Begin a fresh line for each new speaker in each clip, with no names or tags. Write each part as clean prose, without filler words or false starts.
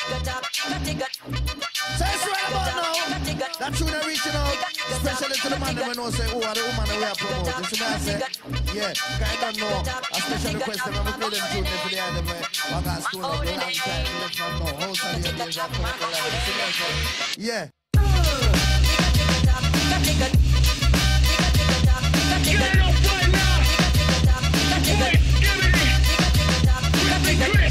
So it's right about now. That tune are reaching out, especially to the man that we know say, oh, the woman that we are promoting. You see what I say? Yeah, I don't know. A special request them, and we play them tune for the end of it. I got school like a long time, we let them know. House of the days are coming to life. You see what I say? Yeah.
Get it up right now. Wait, give me Chris.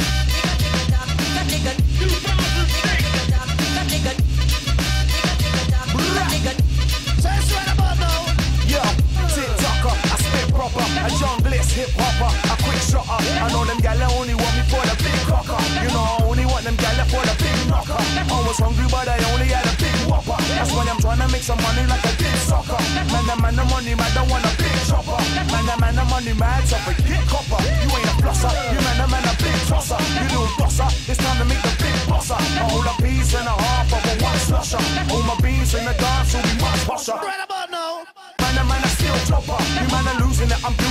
2006.
So it's right about now.
Yeah, TikToker, I spit proper. A junglist, hip hopper, a quick shotter. I know them gala only want me for the big cocker. You know I only want them gala for the big knocker. I was hungry but I only had a big whopper. That's why I'm trying to make some money like a big sucker. Man, the money, man, don't want a big chopper. Man, the money, man, so forget copper. You ain't a flosser, you man, a big tosser. You little bosser, it's time to make the big bosser. I hold a piece and a half of a one slusher. All my beans in the dance will be much posher.
Right about now.
Man, I still chopper. You man are losing it, I'm doing